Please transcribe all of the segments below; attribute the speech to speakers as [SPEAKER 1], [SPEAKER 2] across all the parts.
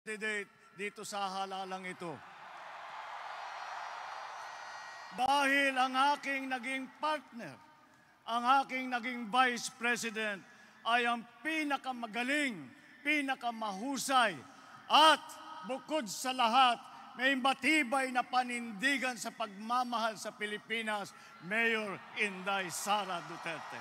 [SPEAKER 1] candidate dito sa halalang ito. Dahil ang aking naging partner, ang aking naging Vice President ay ang pinakamagaling, pinakamahusay at bukod sa lahat, may matibay na panindigan sa pagmamahal sa Pilipinas, Mayor Inday Sara Duterte.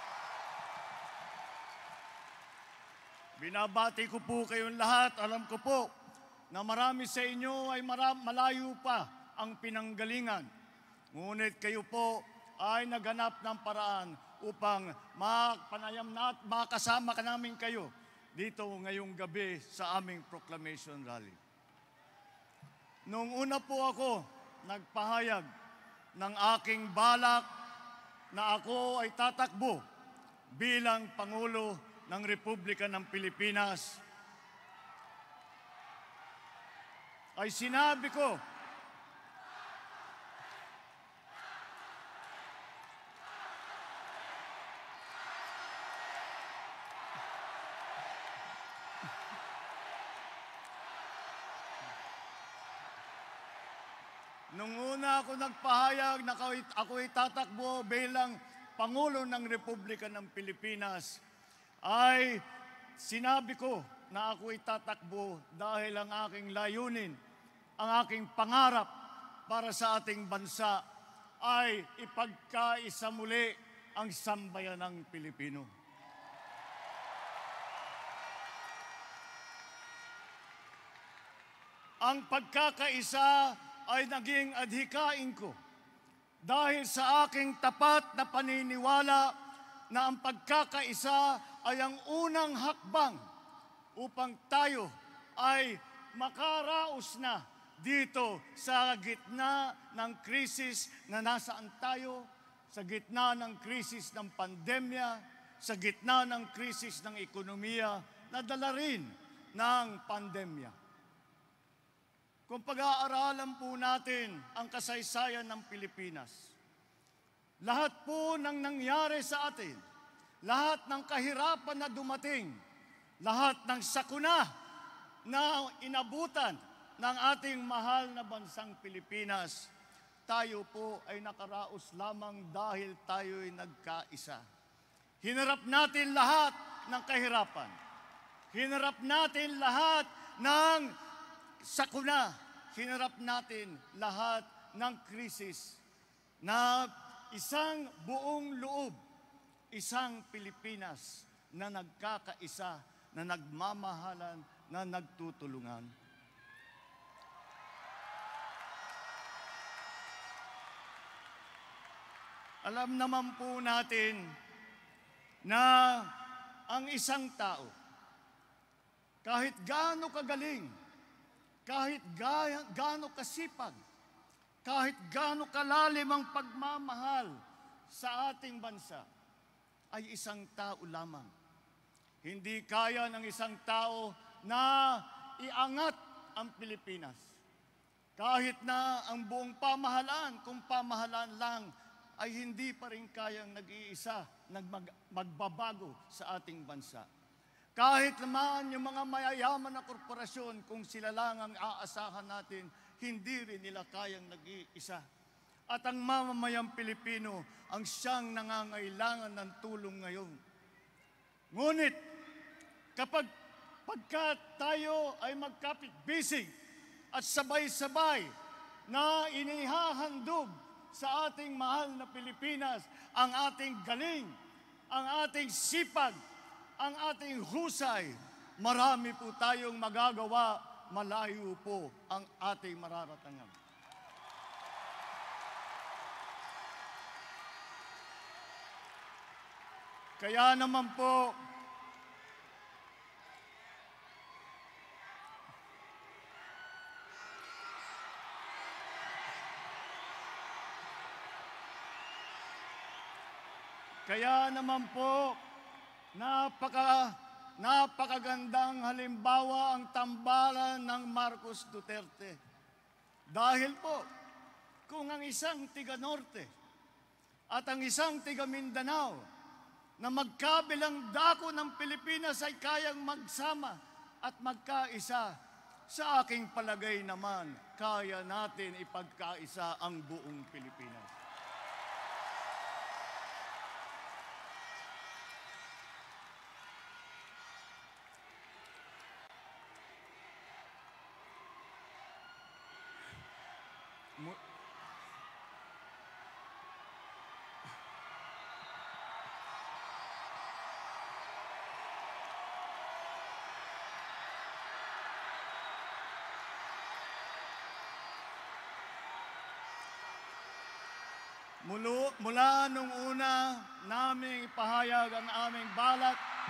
[SPEAKER 1] Binabati ko po kayong lahat. Alam ko po na marami sa inyo ay malayo pa ang pinanggalingan. Ngunit kayo po ay naghanap ng paraan upang makasama ka namin kayo dito ngayong gabi sa aming proclamation rally. Noong una po ako nagpahayag ng aking balak na ako ay tatakbo bilang Pangulo ng Republika ng Pilipinas, ay sinabi ko nung una ako nagpahayag na ako'y tatakbo bilang Pangulo ng Republika ng Pilipinas, ay sinabi ko na ako'y tatakbo dahil ang aking layunin, ang aking pangarap para sa ating bansa ay ipagkaisa muli ang sambayanang Pilipino. Ang pagkakaisa ay naging adhikain ko dahil sa aking tapat na paniniwala na ang pagkakaisa ay ang unang hakbang upang tayo ay makaraos na dito sa gitna ng krisis na nasaan tayo, sa gitna ng krisis ng pandemya, sa gitna ng krisis ng ekonomiya na dala rin ng pandemya. Kung pag-aaralan po natin ang kasaysayan ng Pilipinas, lahat po ng nangyari sa atin, lahat ng kahirapan na dumating, lahat ng sakuna na inabutan ng ating mahal na bansang Pilipinas, tayo po ay nakaraos lamang dahil tayo'y nagkaisa. Hinarap natin lahat ng kahirapan. Hinarap natin lahat ng sakuna, hinarap natin lahat ng krisis na isang buong loob, isang Pilipinas na nagkakaisa, na nagmamahalan, na nagtutulungan. Alam naman po natin na ang isang tao, kahit gaano kagaling, kahit gaano kasipag, kahit gaano kalalim ang pagmamahal sa ating bansa, ay isang tao lamang. Hindi kaya ng isang tao na iangat ang Pilipinas. Kahit na ang buong pamahalaan, kung pamahalaan lang, ay hindi pa rin kayang nag-iisa, magbabago sa ating bansa. Kahit naman yung mga mayayaman na korporasyon, kung sila lang ang aasahan natin, hindi rin nila kayang nag-iisa. At ang mamamayang Pilipino ang siyang nangangailangan ng tulong ngayon. Ngunit, pagka tayo ay magkapit-bisig at sabay-sabay na inihahandog sa ating mahal na Pilipinas ang ating galing, ang ating sipag, ang ating husay, marami po tayong magagawa, malayo po ang ating mararatangan. Kaya naman po, napakagandang halimbawa ang tambalan ng Marcos Duterte. Dahil po, kung ang isang tiga-Norte at ang isang tiga-Mindanao na magkabilang dako ng Pilipinas ay kayang magsama at magkaisa, Sa aking palagay naman, kaya natin ipagkaisa ang buong Pilipinas. Mula nung una naming ipahayag ang aming balak,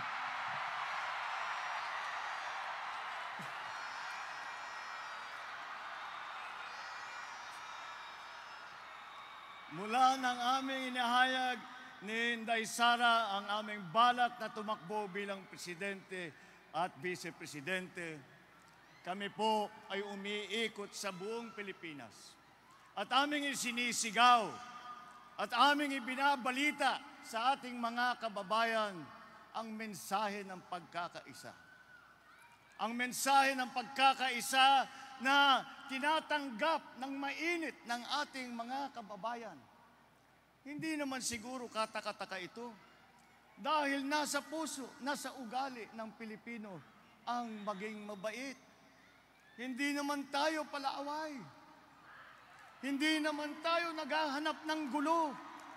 [SPEAKER 1] mula nang aming inihayag ni Inday Sara ang aming balak na tumakbo bilang presidente at vice-presidente, kami po ay umiikot sa buong Pilipinas at aming isinisigaw at aming ibinabalita sa ating mga kababayan ang mensahe ng pagkakaisa. Ang mensahe ng pagkakaisa na tinatanggap ng mainit ng ating mga kababayan. Hindi naman siguro katakataka ito dahil nasa puso, nasa ugali ng Pilipino ang maging mabait. Hindi naman tayo palaaway. Hindi naman tayo naghahanap ng gulo.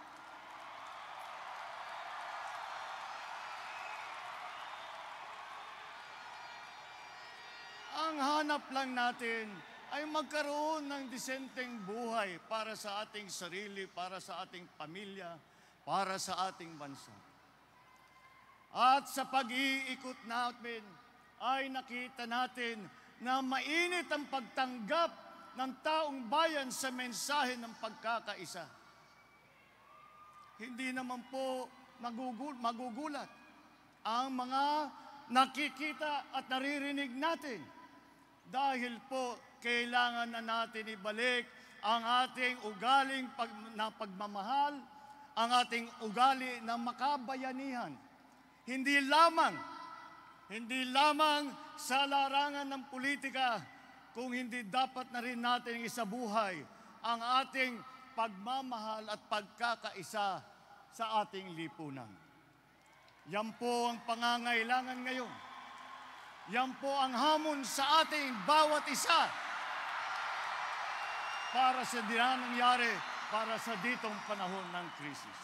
[SPEAKER 1] Ang hanap lang natin ay magkaroon ng disenteng buhay para sa ating sarili, para sa ating pamilya, para sa ating bansa. At sa pag-iikot natin ay nakita natin na mainit ang pagtanggap ng taong bayan sa mensahe ng pagkakaisa. Hindi naman po magugulat ang mga nakikita at naririnig natin dahil po kailangan na natin ibalik ang ating ugaling na pagmamahal, ang ating ugali na makabayanihan. Hindi lamang sa larangan ng politika, kung hindi dapat na rin natin isabuhay ang ating pagmamahal at pagkakaisa sa ating lipunan. Yan po ang pangangailangan ngayon. Yan po ang hamon sa ating bawat isa para sa nangyari para sa ditong panahon ng krisis.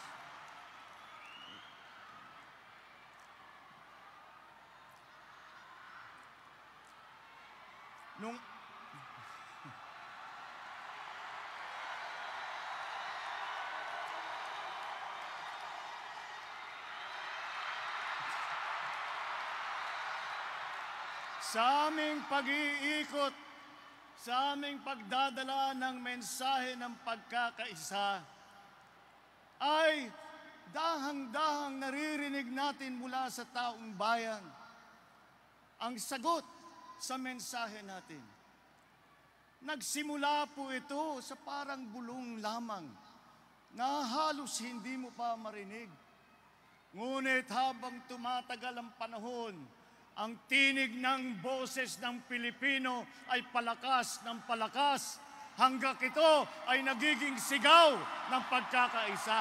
[SPEAKER 1] Sa aming pag-iikot, sa aming pagdadala ng mensahe ng pagkakaisa, ay dahang-dahang naririnig natin mula sa taong bayan ang sagot sa mensahe natin. Nagsimula po ito sa parang bulong lamang na halos hindi mo pa marinig. Ngunit habang tumatagal ang panahon, ang tinig ng boses ng Pilipino ay palakas ng palakas hanggang ito ay nagiging sigaw ng pagkakaisa.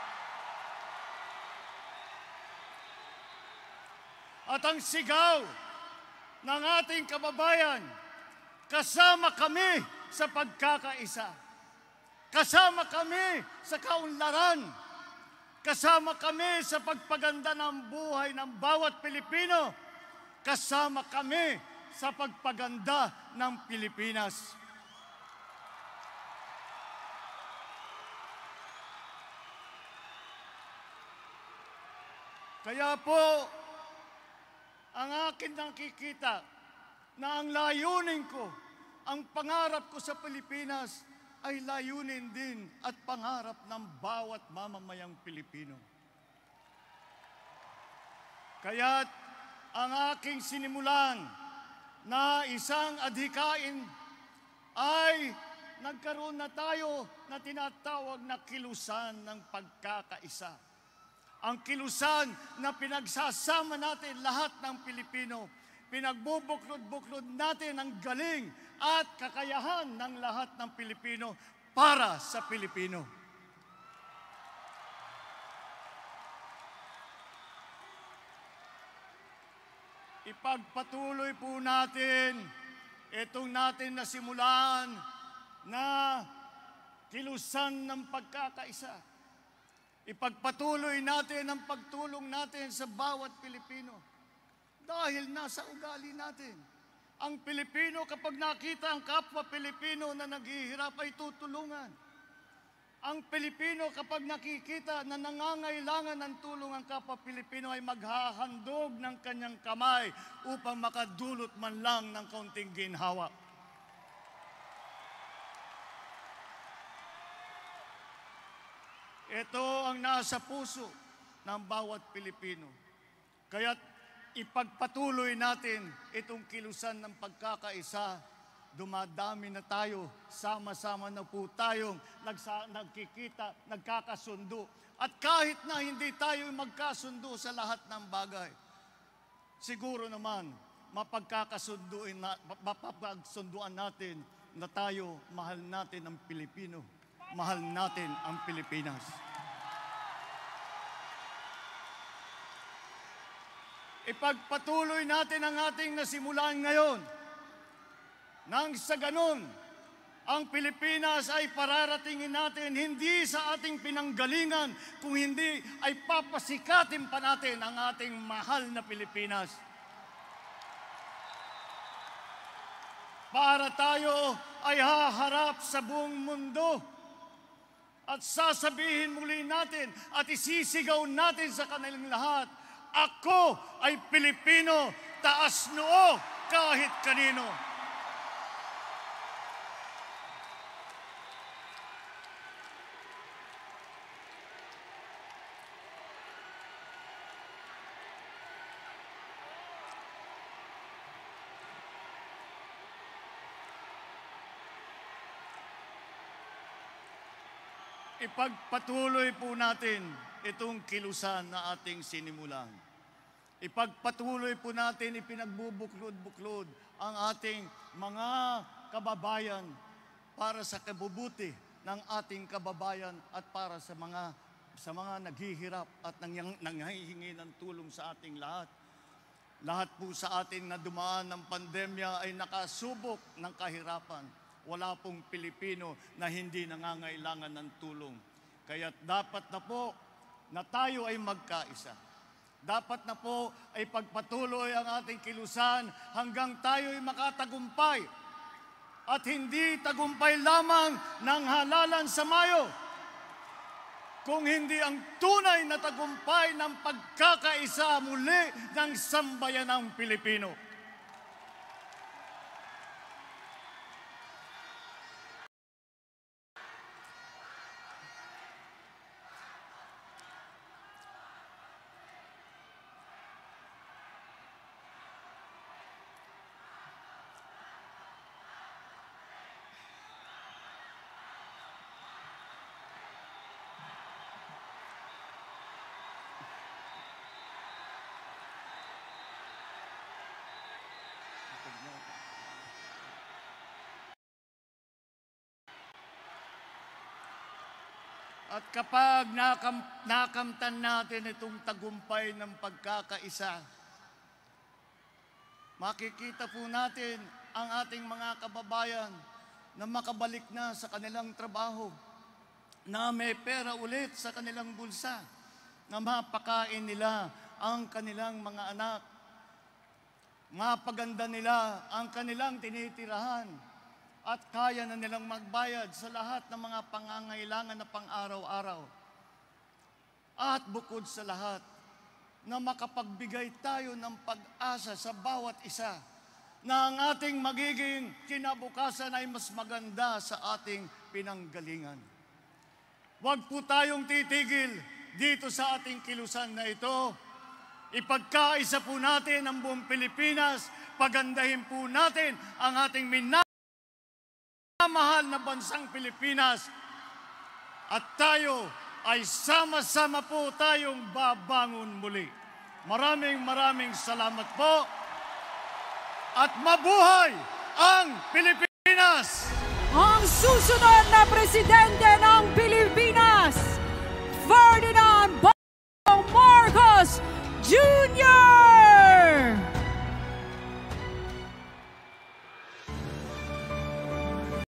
[SPEAKER 1] At ang sigaw ng ating kababayan, kasama kami sa pagkakaisa. Kasama kami sa kaunlaran. Kasama kami sa pagpaganda ng buhay ng bawat Pilipino. Kasama kami sa pagpaganda ng Pilipinas. Kaya po, ang akin nakikita na ang layunin ko, ang pangarap ko sa Pilipinas ay layunin din at pangarap ng bawat mamamayang Pilipino. Kaya't ang aking sinimulan na isang adhikain ay nagkaroon na tayo na tinatawag na kilusan ng pagkakaisa. Ang kilusan na pinagsasama natin lahat ng Pilipino, Ipinagbubuklod-buklod natin ang galing at kakayahan ng lahat ng Pilipino para sa Pilipino. Ipagpatuloy po natin itong natin nasimulan na kilusan ng pagkakaisa. Ipagpatuloy natin ang pagtulong natin sa bawat Pilipino. Dahil nasa ugali natin. Ang Pilipino, kapag nakita ang kapwa Pilipino na naghihirap, ay tutulungan. Ang Pilipino, kapag nakikita na nangangailangan ng tulong ang kapwa Pilipino, ay maghahandog ng kanyang kamay upang makadulot man lang ng kaunting ginhawa. Ito ang nasa puso ng bawat Pilipino. Kaya't ipagpatuloy natin itong kilusan ng pagkakaisa. Dumadami na tayo, sama-sama na po tayong nagkikita, nagkakasundo. At kahit na hindi tayo magkasundo sa lahat ng bagay, siguro naman mapapagsunduan natin na tayo, mahal natin ang Pilipino, mahal natin ang Pilipinas. Ipagpatuloy natin ang ating nasimulan ngayon. Nang sa ganun, ang Pilipinas ay pararatingin natin hindi sa ating pinanggalingan, kung hindi ay papasikatin pa natin ang ating mahal na Pilipinas. Para tayo ay haharap sa buong mundo at sasabihin muli natin at isisigaw natin sa kanilang lahat, ako ay Pilipino, taas noo kahit kanino. Ipagpatuloy po natin itong kilusan na ating sinimulan. Ipagpatuloy po natin, ipinagbubuklod-buklod ang ating mga kababayan para sa kabubuti ng ating kababayan at para sa mga naghihirap at nanghihingi ng tulong sa ating lahat. Lahat po sa atin na dumaan ng pandemya ay nakasubok ng kahirapan. Wala pong Pilipino na hindi nangangailangan ng tulong. Kaya dapat na po na tayo ay magkaisa. Dapat na po ay pagpatuloy ang ating kilusan hanggang tayo ay makatagumpay. At hindi tagumpay lamang ng halalan sa Mayo, kung hindi ang tunay na tagumpay ng pagkakaisa muli ng sambayanang Pilipino. At kapag nakamtan natin itong tagumpay ng pagkakaisa, makikita po natin ang ating mga kababayan na makabalik na sa kanilang trabaho, na may pera ulit sa kanilang bulsa, na mapakain nila ang kanilang mga anak, mapaganda nila ang kanilang tinitirahan, at kaya na nilang magbayad sa lahat ng mga pangangailangan na pang-araw-araw. At bukod sa lahat, na makapagbigay tayo ng pag-asa sa bawat isa na ang ating magiging kinabukasan ay mas maganda sa ating pinanggalingan. Huwag po tayong titigil dito sa ating kilusan na ito. Ipagkaisa po natin ang buong Pilipinas, pagandahin po natin ang ating mahal na bansang Pilipinas, at tayo ay sama-sama po tayong babangon muli. Maraming salamat po. at mabuhay ang Pilipinas!
[SPEAKER 2] Ang susunod na presidente ng Pilipinas, Ferdinand Bongbong Marcos Jr.